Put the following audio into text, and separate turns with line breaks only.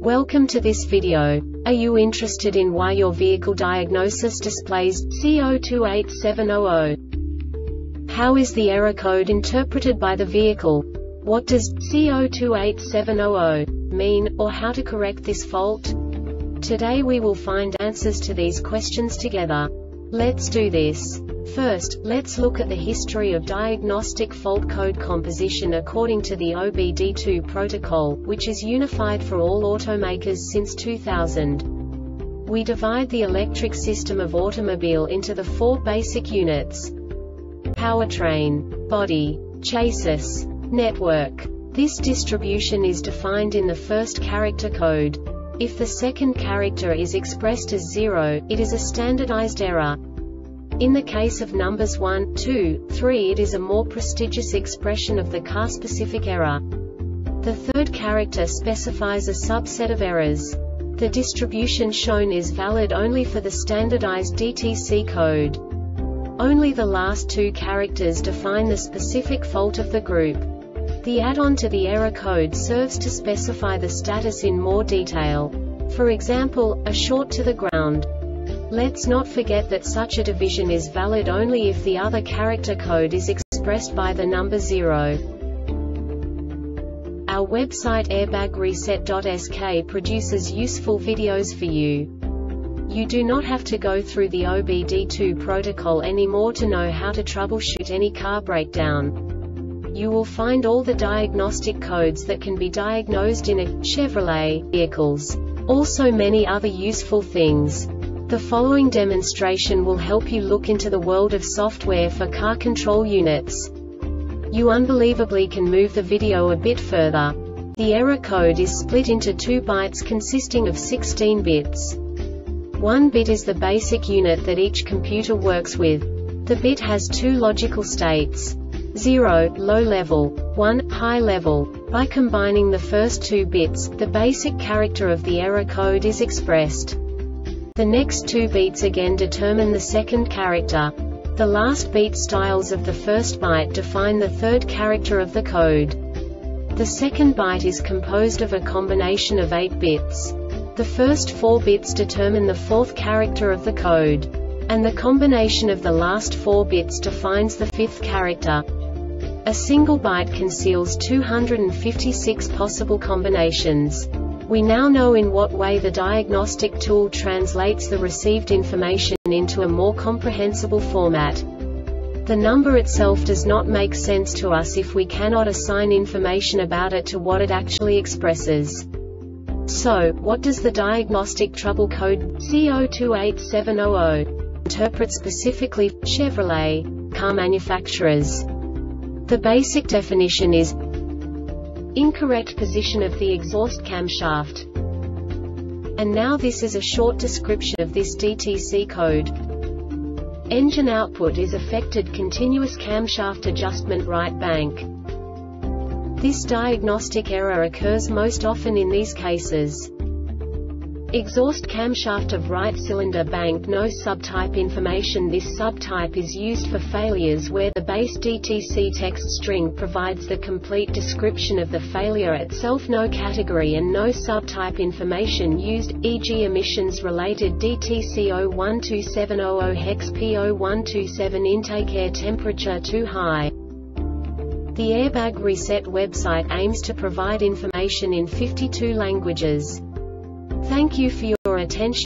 Welcome to this video. Are you interested in why your vehicle diagnosis displays C028700? How is the error code interpreted by the vehicle? What does C028700 mean, or how to correct this fault? Today we will find answers to these questions together. Let's do this. First, let's look at the history of diagnostic fault code composition according to the OBD2 protocol, which is unified for all automakers since 2000. We divide the electric system of automobile into the four basic units: powertrain, body, chassis, network. This distribution is defined in the first character code. If the second character is expressed as 0, it is a standardized error. In the case of numbers 1, 2, 3, it is a more prestigious expression of the car-specific error. The third character specifies a subset of errors. The distribution shown is valid only for the standardized DTC code. Only the last two characters define the specific fault of the group. The add-on to the error code serves to specify the status in more detail. For example, a short to the ground. Let's not forget that such a division is valid only if the other character code is expressed by the number 0. Our website airbagreset.sk produces useful videos for you. You do not have to go through the OBD2 protocol anymore to know how to troubleshoot any car breakdown. You will find all the diagnostic codes that can be diagnosed in a Chevrolet vehicles. Also many other useful things. The following demonstration will help you look into the world of software for car control units. You unbelievably can move the video a bit further. The error code is split into 2 bytes consisting of 16 bits. 1 bit is the basic unit that each computer works with. The bit has 2 logical states: 0, low level, 1, high level. By combining the first 2 bits, the basic character of the error code is expressed. The next 2 beats again determine the second character. The last beat styles of the first byte define the third character of the code. The second byte is composed of a combination of 8 bits. The first 4 bits determine the fourth character of the code. And the combination of the last 4 bits defines the fifth character. A single byte conceals 256 possible combinations. We now know in what way the diagnostic tool translates the received information into a more comprehensible format. The number itself does not make sense to us if we cannot assign information about it to what it actually expresses. So, what does the diagnostic trouble code C028700 interpret specifically for Chevrolet car manufacturers? The basic definition is incorrect position of the exhaust camshaft. And now this is a short description of this DTC code. Engine output is affected continuous camshaft adjustment right bank. This diagnostic error occurs most often in these cases: exhaust camshaft of right cylinder bank, no subtype information. This subtype is used for failures where the base DTC text string provides the complete description of the failure itself, no category and no subtype information used, e.g. emissions related DTC 012700 hex P0127 intake air temperature too high. The Airbag Reset website aims to provide information in 52 languages. Thank you for your attention.